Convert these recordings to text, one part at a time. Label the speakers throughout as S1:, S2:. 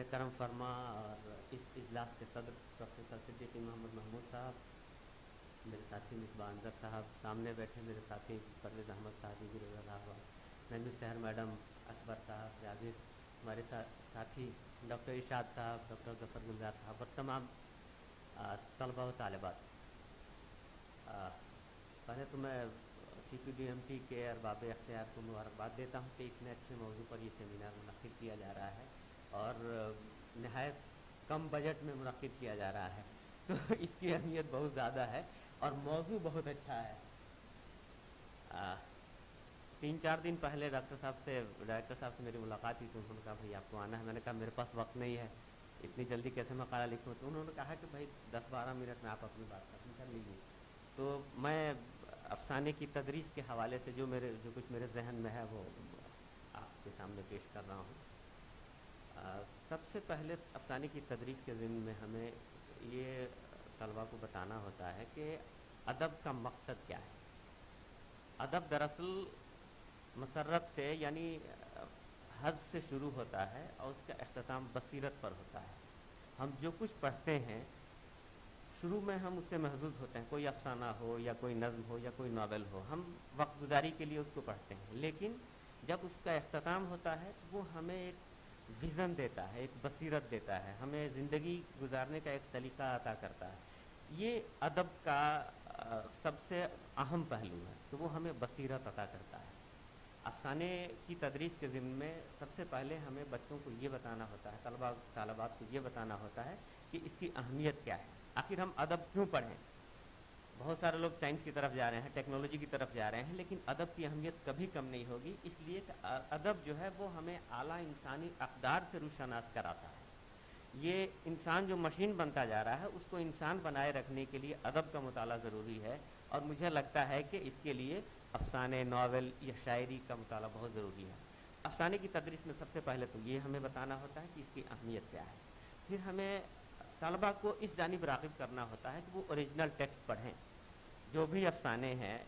S1: करम फरमा और इस इजलास के सदर प्रोफेसर सिद्दीकी मोहम्मद महमूद साहब, मेरे साथी मिसबा अंजर साहब, सामने बैठे मेरे साथी परवेज़ अहमद साहब गुजरात, महमूद शहर मैडम, अकबर साहब, जावेद, हमारे साथी डॉक्टर इरशाद साहब, डॉक्टर जफर गुलजार साहब और तमाम तलबा व तालिबात। पहले तो मैं CPDMT के अरबाब अख्तियार को मुबारकबाद देता हूँ कि इतने अच्छे मौजू पर ये सेमिनार मुनक़िद किया जा रहा है और नहायत कम बजट में मुनक़िद किया जा रहा है, तो इसकी अहमियत बहुत ज़्यादा है और मौजू बहुत अच्छा है। 3-4 दिन पहले डायरेक्टर साहब से मेरी मुलाकात हुई तो उन्होंने कहा भाई आपको आना है। मैंने कहा मेरे पास वक्त नहीं है, इतनी जल्दी कैसे मकाला लिखूँ। तो उन्होंने कहा कि भाई 10-12 मिनट में आप अपनी बात खत्म कर लीजिए। तो मैं अफसाने की तदरीस के हवाले से जो कुछ मेरे जहन में है वो आपके सामने पेश कर रहा हूँ। सबसे पहले अफसाने की तदरीस के ज़िम्न में हमें ये तलबा को बताना होता है कि अदब का मकसद क्या है। अदब दरअसल मसरत से यानी हद से शुरू होता है और उसका अख्ताम बसीरत पर होता है। हम जो कुछ पढ़ते हैं शुरू में हम उससे महजूज होते हैं, कोई अफसाना हो या कोई नज़्म हो या कोई नावल हो, हम वक्त गुजारी के लिए उसको पढ़ते हैं। लेकिन जब उसका अख्ताम होता है वो हमें एक विज़न देता है, एक बसीरत देता है, हमें ज़िंदगी गुजारने का एक सलीका अता करता है। ये अदब का सबसे अहम पहलू है, तो वो हमें बसीरत अता करता है। अफसाने की तदरीस के ज़िम्न में सबसे पहले हमें बच्चों को ये बताना होता है, तलबा तालिबात को ये बताना होता है कि इसकी अहमियत क्या है, आखिर हम अदब क्यों पढ़ें। बहुत सारे लोग साइंस की तरफ जा रहे हैं, टेक्नोलॉजी की तरफ जा रहे हैं, लेकिन अदब की अहमियत कभी कम नहीं होगी, इसलिए कि अदब जो है वो हमें आला इंसानी अक़दार से रूशनास कराता है। ये इंसान जो मशीन बनता जा रहा है उसको इंसान बनाए रखने के लिए अदब का मुताला ज़रूरी है और मुझे लगता है कि इसके लिए अफसाने, नावल या शायरी का मुताला बहुत ज़रूरी है। अफसाने की तदरीस में सबसे पहले तो ये हमें बताना होता है कि इसकी अहमियत क्या है। फिर हमें तलबा को इस जानिब राग़िब करना होता है कि वो ओरिजिनल टेक्स्ट पढ़ें। जो भी अफसाने हैं,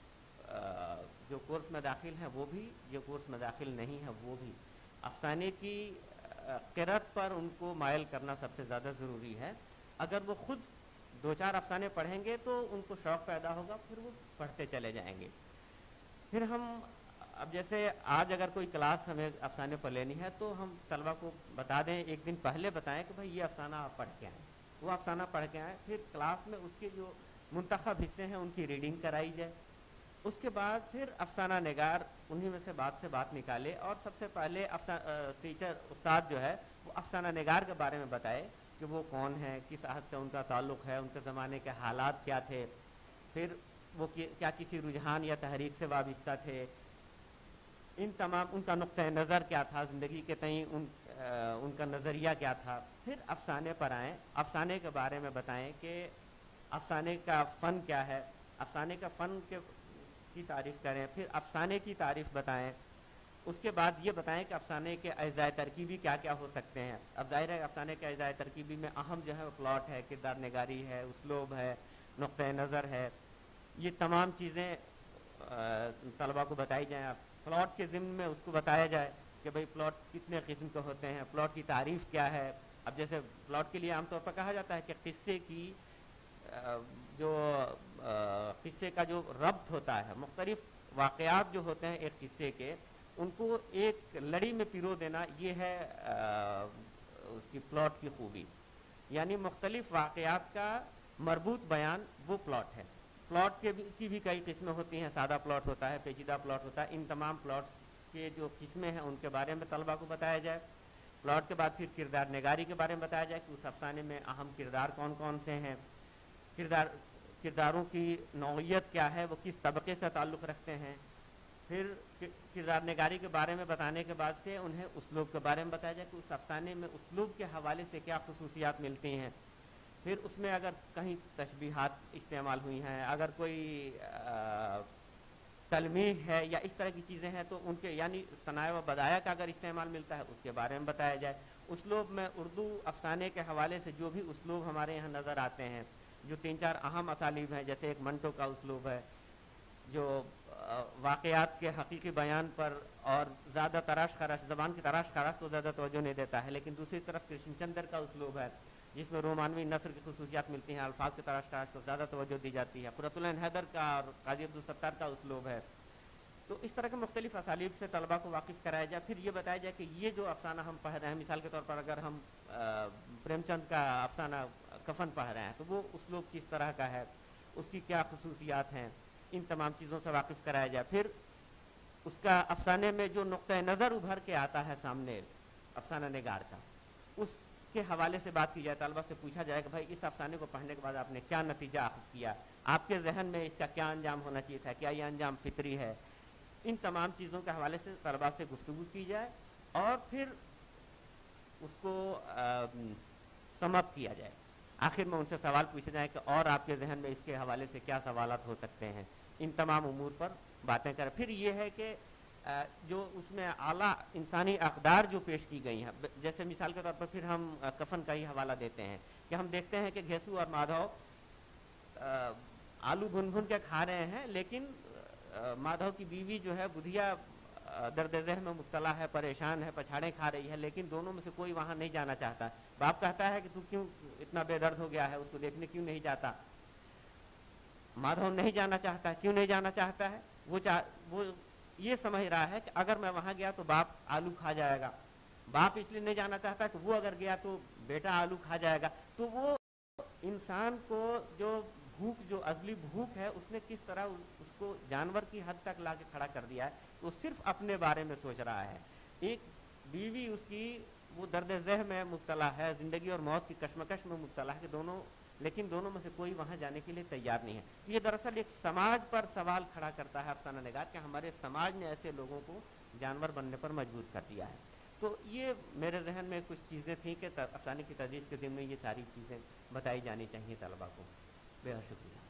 S1: जो कोर्स में दाखिल हैं वो भी, जो कोर्स में दाखिल नहीं है वो भी, अफसाने की क़िरात पर उनको मायल करना सबसे ज़्यादा ज़रूरी है। अगर वो खुद 2-4 अफसाने पढ़ेंगे तो उनको शौक़ पैदा होगा, फिर वो पढ़ते चले जाएंगे। फिर हम अब जैसे आज अगर कोई क्लास हमें अफसाने पर लेनी है तो हम तलबा को बता दें, एक दिन पहले बताएं कि भाई ये अफसाना आप पढ़ के आएँ, वो अफसाना पढ़ के आएँ। फिर क्लास में उसके जो मुंतखब हिस्से हैं उनकी रीडिंग कराई जाए। उसके बाद फिर अफसाना निगार उन्हीं में से बात निकाले और सबसे पहले टीचर उस्ताद जो है वो अफसाना निगार के बारे में बताए कि वो कौन है, किस आहद से उनका ताल्लुक़ है, उनके ज़माने के हालात क्या थे, फिर वो क्या किसी रुझान या तहरीक से वाबस्ता थे, इन तमाम उनका नुक्ता नज़र क्या था ज़िंदगी के तई, उनका नज़रिया क्या था। फिर अफसाने पर आएँ, अफसाने के बारे में बताएं कि अफसाने का फ़न क्या है, अफसाने का फ़न की तारीफ़ करें, फिर अफसाने की तारीफ़ बताएं। उसके बाद ये बताएं कि अफसाने के अज़ाए तरकीबी क्या क्या हो सकते हैं। अब ज़ाहिर है अफसाने के अज़ाए तरकीबी में अहम जो है वो प्लॉट है, किरदार निगारी है, उसलूब है, नुक्ता नज़र है, ये तमाम चीज़ें तलबा को बताई जाएँ। प्लॉट के ज़िम्न में उसको बताया जाए कि भाई प्लॉट कितने किस्म के होते हैं, प्लॉट की तारीफ़ क्या है। अब जैसे प्लॉट के लिए आमतौर पर कहा जाता है कि किस्से की जो किस्से का जो रब्त होता है, मुख्तलिफ वाक़यात जो होते हैं एक किस्से के, उनको एक लड़ी में पिरो देना, ये है उसकी प्लॉट की खूबी। यानी मुख्तलिफ वाक़यात का मरबूत बयान वो प्लॉट है। प्लॉट की भी कई किस्में होती हैं, सादा प्लॉट होता है, पेचीदा प्लॉट होता है। इन तमाम प्लॉट्स के जो किस्में हैं उनके बारे में तलबा को बताया जाए। प्लॉट के बाद फिर किरदार निगारी के बारे में बताया जाए कि उस अफसाने में अहम किरदार कौन कौन से हैं, किरदारों की नौइयत क्या है, वो किस तबके से ताल्लुक़ रखते हैं। फिर किरदार निगारी के बारे में बताने के बाद से उन्हें उसलूब के बारे में बताया जाए कि उस अफसाने में उसलूब के हवाले से क्या खुसूसियात मिलती हैं। फिर उसमें अगर कहीं तशबीहात इस्तेमाल हुई हैं, अगर कोई तलमीह है या इस तरह की चीज़ें हैं तो उनके यानी सनाए व बदाया का अगर इस्तेमाल मिलता है उसके बारे में बताया जाए। उसलूब में उर्दू अफसाने के हवाले से जो भी उसलूब हमारे यहाँ नज़र आते हैं, जो 3-4 अहम असालीब हैं, जैसे एक मंटो का उसलूब है, جو واقعات کے حقیقی بیان پر اور زیادہ تراش خراش زبان کی تراش خراش کو زیادہ توجہ نہیں دیتا ہے، لیکن دوسری طرف کرشن چندر کا اسلوب ہے جس میں رومانوی نثر کی خصوصیات ملتی ہیں، الفاظ کے تراش خراش کو زیادہ توجہ دی جاتی ہے۔ قرۃ العین حیدر کا اور قاضی عبدالستار کا اسلوب ہے۔ تو اس طرح کے مختلف اسالیب سے طلباء کو واقف کرایا جائے، پھر یہ بتایا جائے کہ یہ جو افسانہ ہم پڑھ رہے ہیں، مثال کے طور پر اگر ہم پریم چند کا افسانہ کفن پڑھ رہے ہیں تو وہ اسلوب کس طرح کا ہے، اس کی کیا خصوصیات ہیں، ان تمام چیزوں سے واقف کرایا جائے۔ پھر اس کا افسانے میں جو نقطۂ نظر ابھر کے آتا ہے سامنے افسانہ نگار کا، اس کے حوالے سے بات کی جائے، طلبہ سے پوچھا جائے کہ بھائی اس افسانے کو پڑھنے کے بعد آپ نے کیا نتیجہ اخذ کیا، آپ کے ذہن میں اس کا کیا انجام ہونا چاہیے تھا، کیا یہ انجام فطری ہے۔ ان تمام چیزوں کے حوالے سے طلباء سے گفتگو کی جائے اور پھر اس کو سم اپ کیا جائے۔ آخر میں ان سے سوال پوچھے جائیں کہ اور آپ کے ذہن میں اس کے حوالے سے کیا سوالات ہو سکتے ہیں، ان تمام امور پر باتیں کریں۔ پھر یہ ہے کہ جو اس میں اعلیٰ انسانی اقدار جو پیش کی گئی ہیں، جیسے مثال کے طور پر پھر ہم کفن کا ہی حوالہ دیتے ہیں کہ ہم دیکھتے ہیں کہ گھیسو اور مادھو آلو بھن بھن کے کھا رہے ہیں، لیکن مادھو کی بیوی جو ہے بدھیا درد ذہن میں مبتلا ہے، پریشان ہے، پچھاڑیں کھا رہی ہے، لیکن دونوں میں سے کوئی وہاں نہیں جانا چاہتا۔ باپ کہتا ہے کہ تو کیوں اتنا بے درد ہو گیا ہے، اس کو دیکھنے کیوں نہیں جاتا؟ مادھو نہیں جانا چاہتا ہے۔ کیوں نہیں جانا چاہتا ہے؟ وہ یہ سمجھ رہا ہے کہ اگر میں وہاں گیا تو باپ آلو کھا جائے گا۔ باپ اس لیے نہیں جانا چاہتا کہ وہ اگر گیا تو بیٹا آلو کھا جائے گا۔ تو وہ انسان کو جو بھوک، جو ازلی بھوک ہے، اس نے کس طرح اس کو جانور کی حد تک لا کے کھڑا کر دیا ہے۔ وہ صرف اپنے بارے میں سوچ رہا ہے۔ ایک بیوی اس کی وہ درد ذہن میں مبتلا ہے، زندگی اور موت کی کشمکش میں مبتلا ہے، کہ لیکن دونوں میں سے کوئی وہاں جانے کے لیے تیار نہیں ہے۔ یہ دراصل ایک سماج پر سوال کھڑا کرتا ہے افسانہ نگار کہ ہمارے سماج نے ایسے لوگوں کو جانور بننے پر مجبور کر دیا ہے۔ تو یہ میرے ذہن میں کچھ چیزیں تھیں کہ افسانے کی تدریس کے ضمن میں یہ ساری چیزیں بتائی جانی چاہیے طلباء کو۔ بے شکریہ۔